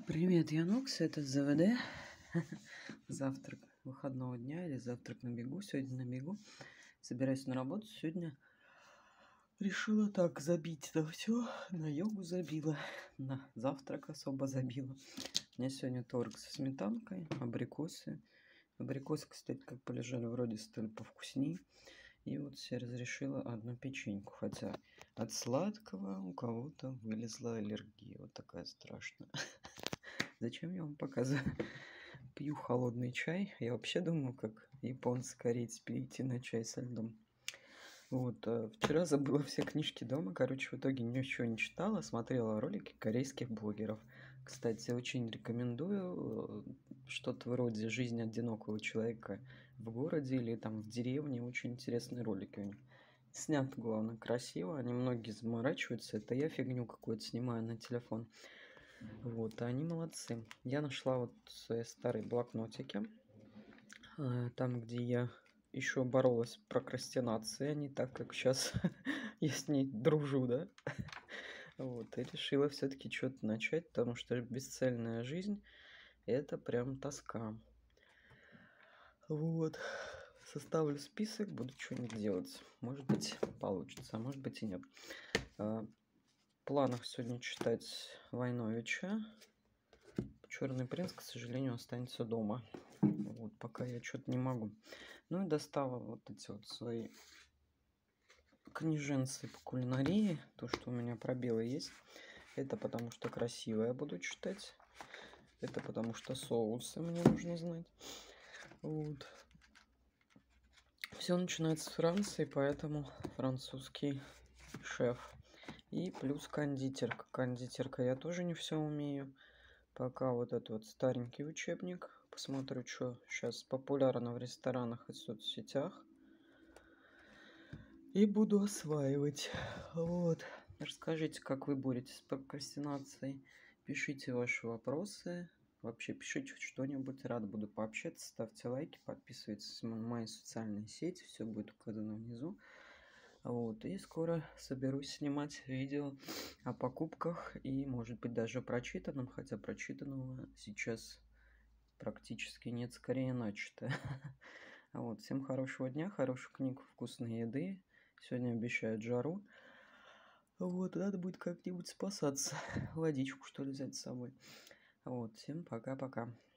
Привет, Янокс, это ЗВД. Завтрак выходного дня или завтрак на бегу. Сегодня на бегу. Собираюсь на работу. Сегодня решила так забить на все. На йогу забила. На завтрак особо забила. У меня сегодня торт со сметанкой, абрикосы. Абрикосы, кстати, как полежали, вроде стали повкусней. И вот себе разрешила одну печеньку. Хотя от сладкого у кого-то вылезла аллергия. Вот такая страшная. Зачем я вам показываю? Пью холодный чай. Я вообще думаю, как японцы, корейцы, перейти на чай со льдом. Вот, вчера забыла все книжки дома. Короче, в итоге ничего не читала. Смотрела ролики корейских блогеров. Кстати, очень рекомендую что-то вроде «Жизнь одинокого человека в городе» или там в деревне. Очень интересные ролики у них. Снят, главное, красиво. Они многие заморачиваются. Это я фигню какую-то снимаю на телефон. Вот, они молодцы. Я нашла вот свои старые блокнотики. Там, где я еще боролась с прокрастинацией, а не так, как сейчас я с ней дружу, да? Вот, и решила все-таки что-то начать, потому что бесцельная жизнь — это прям тоска. Вот, составлю список, буду что-нибудь делать. Может быть, получится, а может быть и нет. В планах сегодня читать Войновича. Черный принц, к сожалению, останется дома. Вот, пока я что-то не могу. Ну и достала вот эти вот свои книженцы по кулинарии. То, что у меня пробелы есть. Это потому что красиво я буду читать. Это потому что соусы мне нужно знать. Вот. Все начинается с Франции, поэтому французский шеф. И плюс кондитерка. Кондитерка я тоже не все умею. Пока вот этот вот старенький учебник. Посмотрю, что сейчас популярно в ресторанах и соцсетях. И буду осваивать. Вот. Расскажите, как вы боретесь с прокрастинацией. Пишите ваши вопросы. Вообще пишите что-нибудь. Рад буду пообщаться. Ставьте лайки, подписывайтесь на мои социальные сети. Все будет указано внизу. Вот. И скоро соберусь снимать видео о покупках и, может быть, даже прочитанном. Хотя прочитанного сейчас практически нет, скорее начато. Вот. Всем хорошего дня, хороших книг, вкусной еды. Сегодня обещают жару. Вот, надо будет как-нибудь спасаться. Водичку, что ли, взять с собой. Вот, всем пока-пока.